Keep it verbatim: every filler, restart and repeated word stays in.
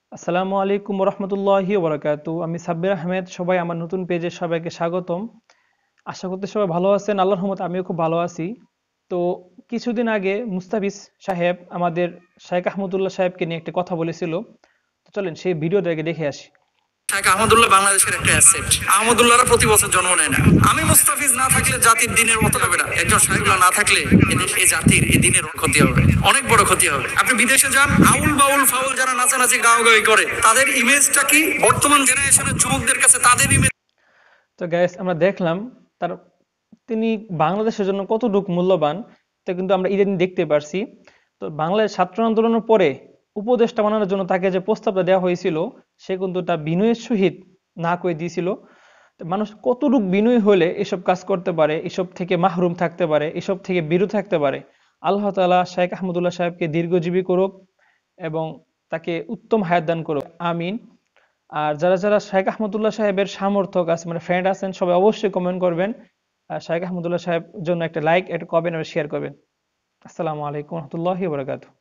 আসসালামু আলাইকুম রহমতুল্লাহি ওবরাকাতু। আমি সাব্বির আহমেদ। সবাই আমার নতুন পেজে সবাইকে স্বাগতম। আশা করতে সবাই ভালো আছেন। আল্লাহর রহমতে আমিও খুব ভালো আছি। তো কিছুদিন আগে মুস্তাফিজ সাহেব আমাদের শাইখ আহমদুল্লাহ সাহেবকে নিয়ে একটা কথা বলেছিল। তো চলেন সেই ভিডিওটাকে দেখে আসি। শেখ আহমদুল্লাহ বাংলাদেশের একটা অ্যাসেট। আহমদুল্লাহরা প্রতি বছর জন্ম নেয় না। আমি মুস্তাফিজ না থাকলে জাতির দিনের মতো হবে না। একজন শাইখুল্লাহ না থাকলে এদের- এই জাতির এই দিনের ক্ষতি হবে, অনেক বড় ক্ষতি হবে। আপনি বিদেশে যান, আউল বাউল ফাউল যারা নাচানাচি গাওয়াগাওয়ি করে তাদের ইমেজটা কি বর্তমান জেনারেশনের যুবকদের কাছে তাদের ইমেজ। তো গ্যাস আমরা দেখলাম তার তিনি বাংলাদেশের জন্য কতটুকু মূল্যবান তা কিন্তু আমরা ইদানিং দেখতে পারছি। তো বাংলাদেশ ছাত্র আন্দোলনের পরে উপদেষ্টা বানানোর জন্য তাকে যে প্রস্তাবটা দেওয়া হয়েছিল সে কিন্তু তা বিনয়ের সহিত না করে দিয়েছিল। তো মানুষ কতটুকু বিনয়ী হলে এসব কাজ করতে পারে, এসব থেকে মাহরুম থাকতে পারে, এসব থেকে বিরত থাকতে পারে। আল্লাহ তাআলা শাইখ আহমদুল্লাহ সাহেবকে দীর্ঘজীবী করুক এবং তাকে উত্তম হায়াত দান করুক, আমিন। আর যারা যারা শাইখ আহমদুল্লাহ সাহেবের সমর্থক আছে মানে ফ্রেন্ড আছেন সবাই অবশ্যই কমেন্ট করবেন। আর শাইখ আহমদুল্লাহ সাহেব জন্য একটা লাইক একটা কমেন্ট আর শেয়ার করবেন। আসসালামু আলাইকুম রহমতুল্লাহি ওয়া বারাকাতুহু।